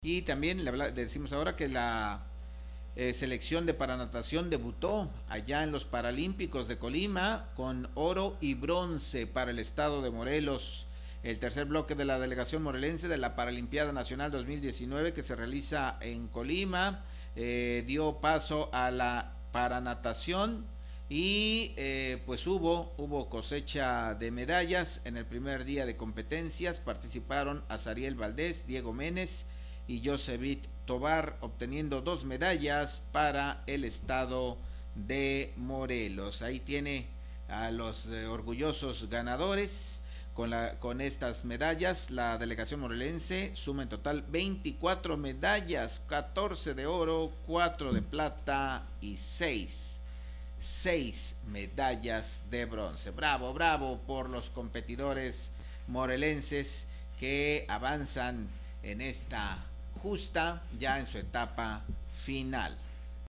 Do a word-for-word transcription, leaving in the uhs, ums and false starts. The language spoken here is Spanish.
Y también le, habla, le decimos ahora que la eh, selección de paranatación debutó allá en los Paralímpicos de Colima con oro y bronce para el estado de Morelos. El tercer bloque de la delegación morelense de la Paralimpiada Nacional dos mil diecinueve que se realiza en Colima eh, dio paso a la paranatación y eh, pues hubo, hubo cosecha de medallas en el primer día de competencias. Participaron Azariel Valdés, Diego Menes y Josevit Tobar, obteniendo dos medallas para el estado de Morelos. Ahí tiene a los eh, orgullosos ganadores. Con, la, con estas medallas, la delegación morelense suma en total veinticuatro medallas, catorce de oro, cuatro de plata y seis, seis medallas de bronce. Bravo, bravo por los competidores morelenses que avanzan en esta justa ya en su etapa final.